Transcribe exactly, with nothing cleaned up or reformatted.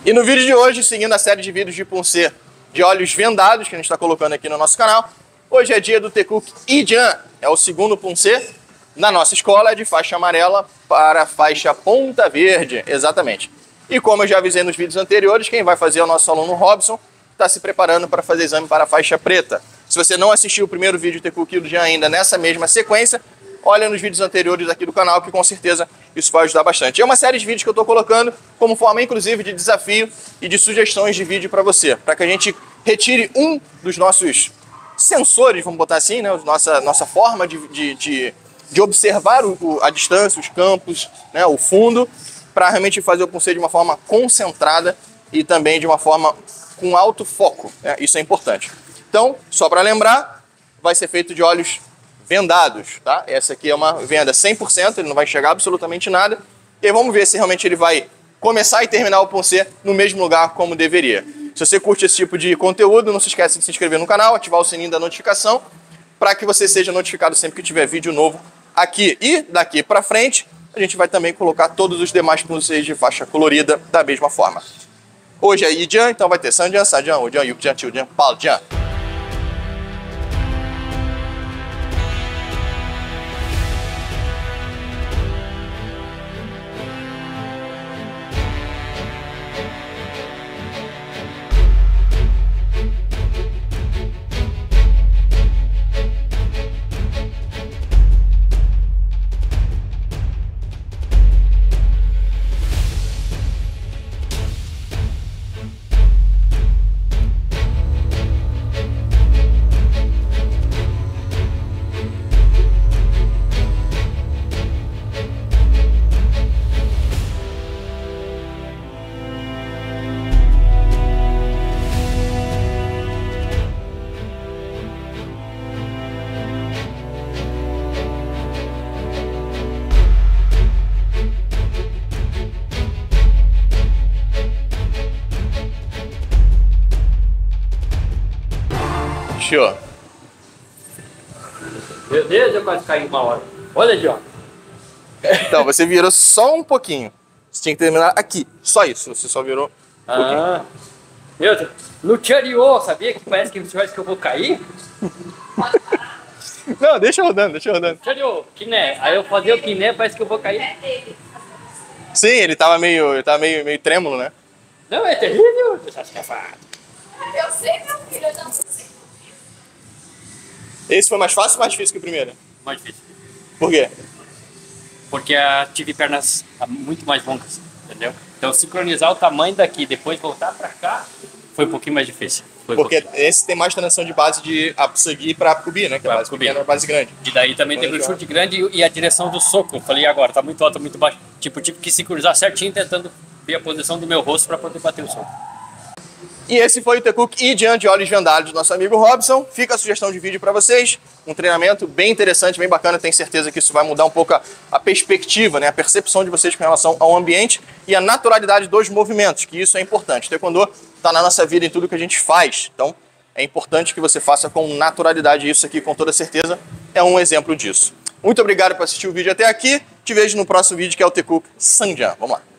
E no vídeo de hoje, seguindo a série de vídeos de Poncê de olhos vendados que a gente está colocando aqui no nosso canal, hoje é dia do Tekuk Ijan, é o segundo Poncê na nossa escola, é de faixa amarela para faixa ponta verde, exatamente. E como eu já avisei nos vídeos anteriores, quem vai fazer é o nosso aluno Robson, está se preparando para fazer exame para a faixa preta. Se você não assistiu o primeiro vídeo do Tekuk Ijan ainda nessa mesma sequência, olha nos vídeos anteriores aqui do canal, que com certeza isso vai ajudar bastante. É uma série de vídeos que eu estou colocando como forma, inclusive, de desafio e de sugestões de vídeo para você, para que a gente retire um dos nossos sensores, vamos botar assim, né? Nossa, nossa forma de, de, de, de observar o, o, a distância, os campos, né? O fundo, para realmente fazer o Poncê de uma forma concentrada e também de uma forma com alto foco, né? Isso é importante. Então, só para lembrar, vai ser feito de olhos vendados, tá? Essa aqui é uma venda cem por cento, ele não vai enxergar absolutamente nada. E aí vamos ver se realmente ele vai começar e terminar o Poncê no mesmo lugar como deveria. Se você curte esse tipo de conteúdo, não se esqueça de se inscrever no canal, ativar o sininho da notificação, para que você seja notificado sempre que tiver vídeo novo aqui. E daqui para frente, a gente vai também colocar todos os demais Poncês de faixa colorida da mesma forma. Hoje é Ijan, então vai ter Sanjan, Sajan, Ujan, Yukjan, Chiljan, Paljan. Show. Meu Deus, eu quase caí uma hora. Olha ali, ó. Então, você virou só um pouquinho. Você tinha que terminar aqui. Só isso. Você só virou um pouquinho. Ah, meu Deus. No Tchariô, sabia que parece que parece que eu vou cair? Não, deixa rodando, deixa rodando. Tchariô, quiné. Aí eu fazer o quiné, parece que eu vou cair. Sim, ele tava meio, ele tava meio, meio trêmulo, né? Não, é terrível. Eu sei, meu filho, eu não sei. Esse foi mais fácil ou mais difícil que o primeiro? Mais difícil. Por quê? Porque eu tive pernas muito mais longas, entendeu? Então sincronizar o tamanho daqui e depois voltar pra cá foi um pouquinho mais difícil. Foi Porque um esse tem mais transição de base de subir para cubi, né? Que é a base pequena, a base grande. E daí também teve o chute grande e a direção do soco. Eu falei, agora tá muito alto, tá muito baixo. Tipo, tive que sincronizar certinho, tentando ver a posição do meu rosto para poder bater o soco. E esse foi o Tekuk Ijan de olhos vendados do nosso amigo Robson. Fica a sugestão de vídeo para vocês. Um treinamento bem interessante, bem bacana. Tenho certeza que isso vai mudar um pouco a, a perspectiva, né? A percepção de vocês com relação ao ambiente e a naturalidade dos movimentos, que isso é importante. O Taekwondo está na nossa vida em tudo que a gente faz. Então, é importante que você faça com naturalidade. Isso aqui, com toda certeza, é um exemplo disso. Muito obrigado por assistir o vídeo até aqui. Te vejo no próximo vídeo, que é o Tekuk Sanjan. Vamos lá.